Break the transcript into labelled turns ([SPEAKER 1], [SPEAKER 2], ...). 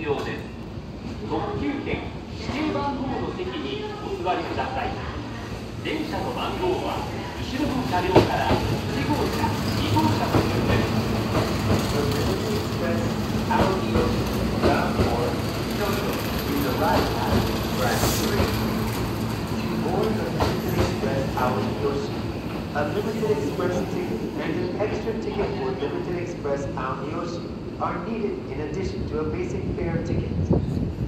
[SPEAKER 1] 了です。特急券指定番号の席にお座りください。電車の番号は後ろの車両から1号車、2号車と順です。
[SPEAKER 2] A limited express ticket and an extra ticket for limited express Aonyoshi are needed in addition to a basic fare ticket.